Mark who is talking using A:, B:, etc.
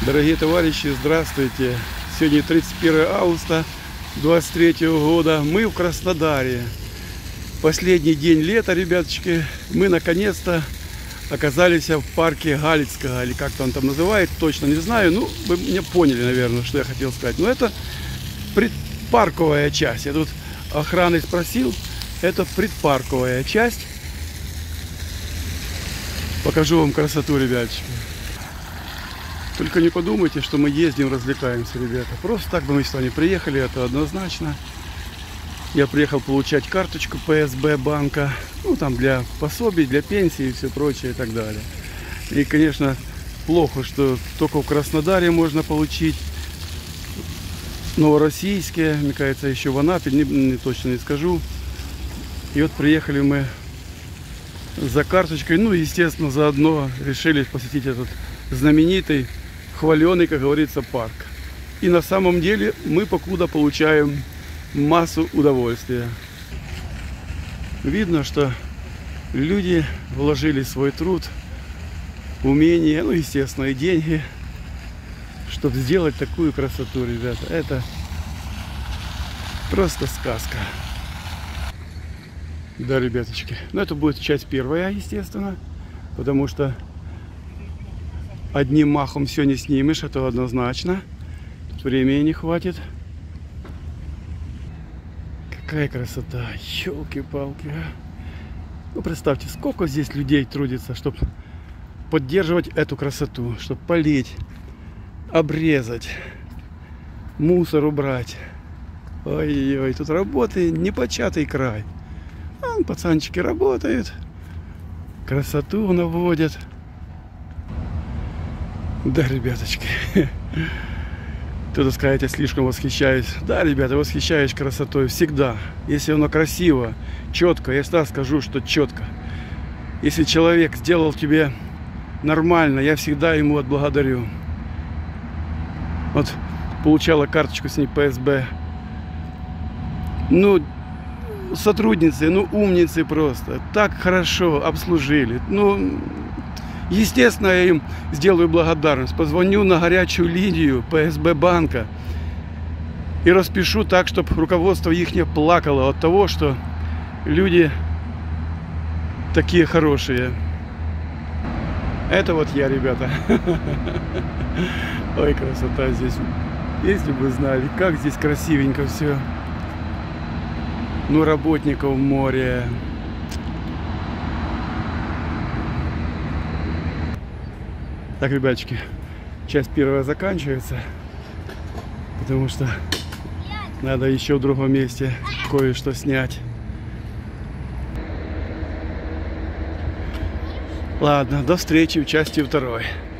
A: Дорогие товарищи, здравствуйте! Сегодня 31 августа 2023 года. Мы в Краснодаре. Последний день лета, ребяточки. Мы наконец-то оказались в парке Галицкого, или как-то он там называет, точно не знаю. Ну, вы меня поняли, наверное, что я хотел сказать. Но это предпарковая часть. Я тут охраны спросил. Это предпарковая часть. Покажу вам красоту, ребяточки. Только не подумайте, что мы ездим, развлекаемся, ребята. Просто так бы мы сюда не приехали, это однозначно. Я приехал получать карточку ПСБ банка. Ну, там для пособий, для пенсии и все прочее и так далее. И, конечно, плохо, что только в Краснодаре можно получить. Новороссийске, мне кажется, еще в Анапе, не точно не скажу. И вот приехали мы за карточкой. Ну, естественно, заодно решили посетить этот знаменитый, хваленый, как говорится, парк. И на самом деле мы покуда получаем массу удовольствия. Видно, что люди вложили свой труд, умение, ну, естественно, и деньги, чтобы сделать такую красоту, ребята. Это просто сказка. Да, ребяточки. Но это будет часть первая, естественно, потому что одним махом все не снимешь, это однозначно. Тут времени не хватит. Какая красота, елки-палки. Ну, представьте, сколько здесь людей трудится, чтобы поддерживать эту красоту, чтобы полить, обрезать, мусор убрать. Ой-ой-ой, тут работы непочатый край. Вон пацанчики работают, красоту наводят. Да, ребяточки, кто-то скажет, я слишком восхищаюсь. Да, ребята, восхищаюсь красотой всегда. Если оно красиво, четко, я всегда скажу, что четко. Если человек сделал тебе нормально, я всегда ему отблагодарю. Вот получала карточку с ней ПСБ. Ну, сотрудницы, ну, умницы просто. Так хорошо обслужили. Ну, естественно, я им сделаю благодарность. Позвоню на горячую линию ПСБ банка и распишу так, чтобы руководство их не плакало от того, что люди такие хорошие. Это вот я, ребята. Ой, красота здесь. Если бы знали, как здесь красивенько все. Ну, работников море. Так, ребяточки, часть первая заканчивается, потому что надо еще в другом месте кое-что снять. Ладно, до встречи в части второй.